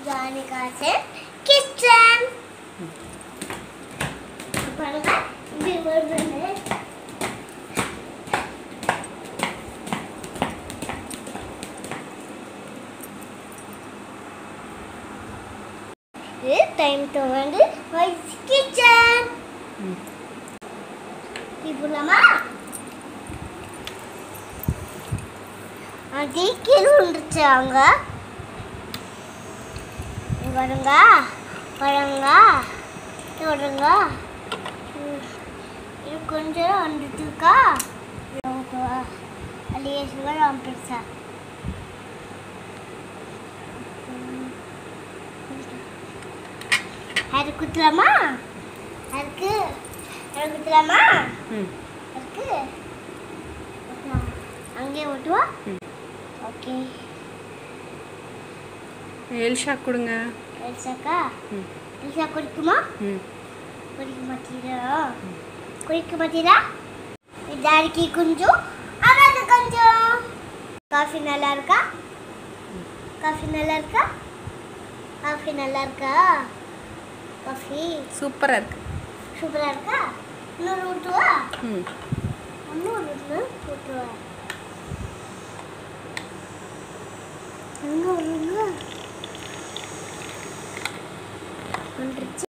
Janika Sen kitchen. பாருங்க இப்படி வருது. இது டைம் டு வந்து வாய்ஸ் கிச்சன். இப்போலாமா அது கீழே விழுந்துச்சாங்க. வருங்க வருங்க வருங்க. இது கொஞ்சம் வந்துட்டுக்கா அலியேசுங்க பெருசா அது குத்தலாமா? அதுக்கு அது குத்தலாமா? அதுக்கு அங்கே ஓட்டுவா. ஓகே எல்ஷா கொடுங்க. எல்சாக்கா எல்சா குடிக்குமா? குடிக்க மாட்டீரா? குடிக்க மாட்டீரா? இதாரிக்கு கொஞ்சம் அதாவது கொஞ்சம். காஃபி நல்லா இருக்கா? காஃபி நல்லா இருக்கா? காஃபி நல்லா இருக்கா? காஃபி சூப்பரா இருக்கு. சூப்பரா இருக்கா? இன்னொரு ஊட்டுவா? இன்னொரு ஊட்டுவா?